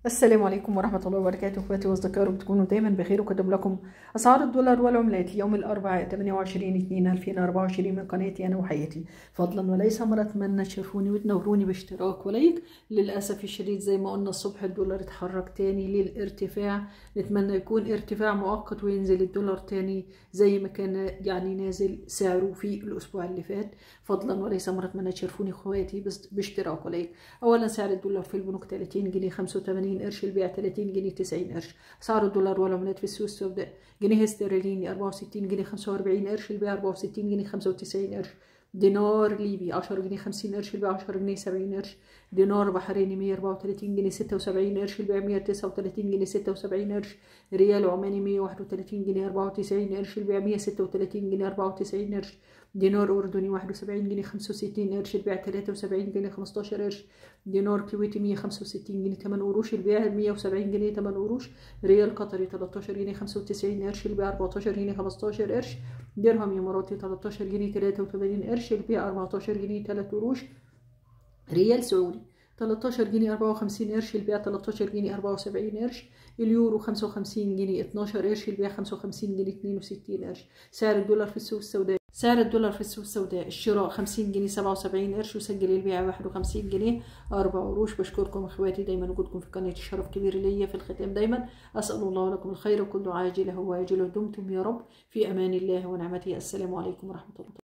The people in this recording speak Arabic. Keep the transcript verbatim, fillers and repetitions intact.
السلام عليكم ورحمة الله وبركاته. اخواتي واصدقائي، رب تكونوا دايما بخير. وقدم لكم اسعار الدولار والعملات ليوم الاربعاء ثمانية وعشرين اثنين ألفين وأربعة وعشرين من قناتي انا وحياتي. فضلا وليس امر، اتمنى تشرفوني وتنوروني باشتراك ولايك. للاسف الشديد زي ما قلنا الصبح الدولار اتحرك تاني للارتفاع، نتمنى يكون ارتفاع مؤقت وينزل الدولار تاني زي ما كان يعني نازل سعره في الاسبوع اللي فات. فضلا وليس امر، اتمنى تشرفوني اخواتي باشتراك ولايك. اولا سعر الدولار في البنوك ثلاثين جنيه خمسة وثمانين قرش، البيع ثلاثين جنيه تسعين قرش. اسعار الدولار والعملات في السوق السوداء: جنيه استرليني أربعة وستين جنيه خمسة وأربعين قرش، البيع أربعة وستين جنيه خمسة وتسعين قرش. دينار ليبي عشرة جنيه خمسين قرش، البيع عشرة جنيه سبعين قرش. دينار بحريني مية وأربعة وثلاثين جنيه ستة وسبعين قرش، البيع مية وتسعة وثلاثين جنيه ستة وسبعين قرش. ريال عماني مية وواحد وثلاثين جنيه أربعة وتسعين قرش، البيع مية وستة وثلاثين جنيه أربعة وتسعين قرش. دينار أردني واحد وسبعين جنيه خمسة وستين قرش، البيع ثلاثة وسبعين جنيه خمستاشر قرش. دينار كويتي مية وخمسة وستين جنيه ثمانية قروش، البيع مية وسبعين جنيه ثمانية قروش. ريال قطري تلتاشر جنيه خمسة وتسعين قرش، البيع أربعتاشر جنيه خمستاشر قرش. درهم إماراتي تلتاشر جنيه ثلاثة وثمانين قرش، البيع أربعتاشر جنيه ثلاثة قروش. ريال سعودي تلتاشر جنيه أربعة وخمسين قرش، البيع تلتاشر جنيه أربعة وسبعين قرش. اليورو خمسة وخمسين جنيه اتناشر قرش، البيع خمسة وخمسين جنيه اثنين وستين قرش. سعر الدولار في السوق السوداء: سعر الدولار في السوق السوداء الشراء خمسين جنيه سبعة وسبعين قرش، وسجل البيع واحد وخمسين جنيه أربعة قروش. بشكركم اخواتي دايما وجودكم في قناتي شرف كبير ليا. في الختام دايما اسال الله لكم الخير وكل عاجله واجله. دمتم يا رب في امان الله ونعمته. السلام عليكم ورحمه الله.